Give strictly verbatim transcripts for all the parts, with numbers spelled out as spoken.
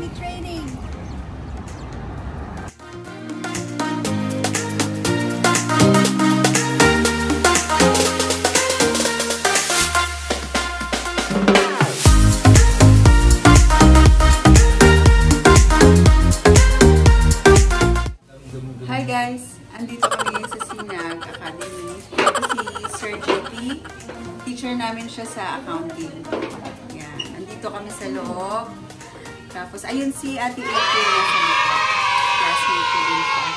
Potty training! Hi guys! Andito kami sa Sinag Academy. Ito si Sir J P. Teacher namin siya sa accounting. Yan. Andito kami sa loob. Tapos, ayun si Ate April na sa likod. Classmate ko din siya.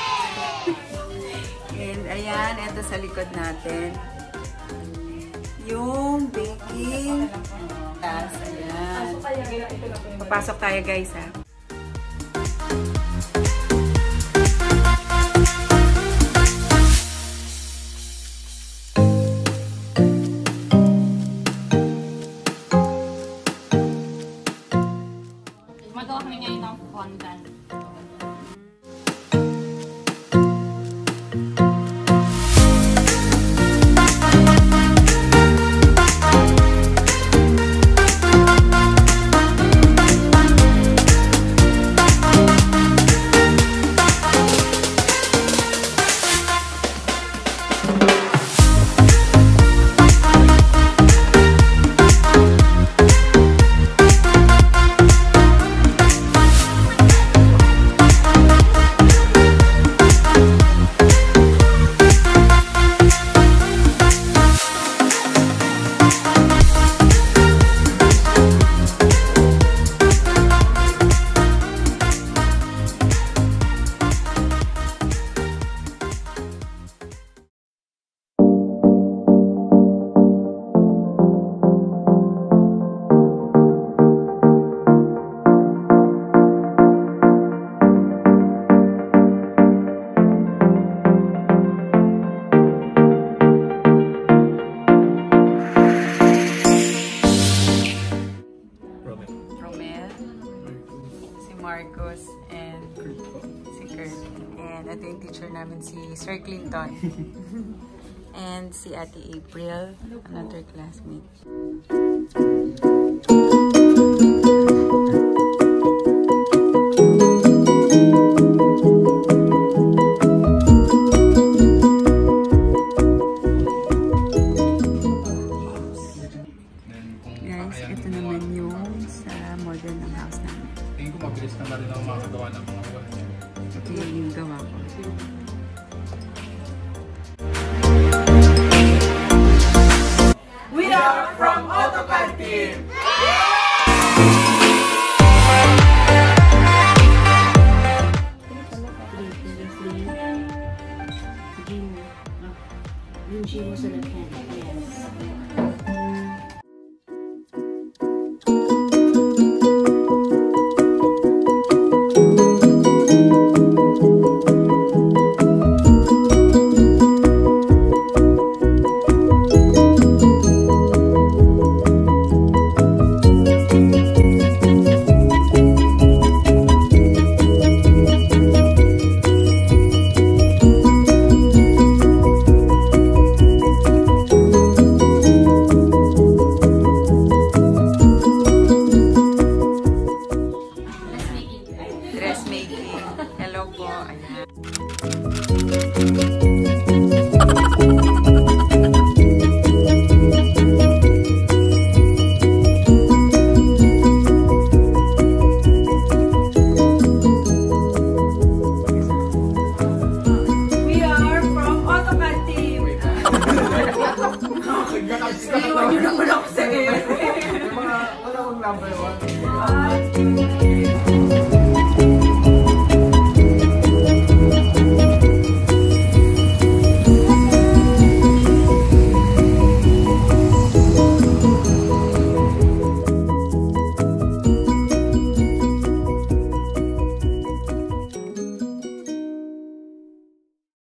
And ayan, ito sa likod natin. Yung baking. Tapos, ayan. Papasok tayo guys ha. Magawa kami ngayon ng fondant. Marcos and si Kurt. And ito yung teacher namin si Sir Clinton. And si Ate April, another classmate. Guys, ito naman yung sa model ng house namin. Tingin ko mabilis na rin ako makagawa ng mga wall. Ito yung gawa ko. We are from AutoCAD team! Yung G mo sa left hand, yes. Hello po. Ayan. We are from AutoCAD team! Iwan nyo naman ako sa air. Yung mga, wala akong number one.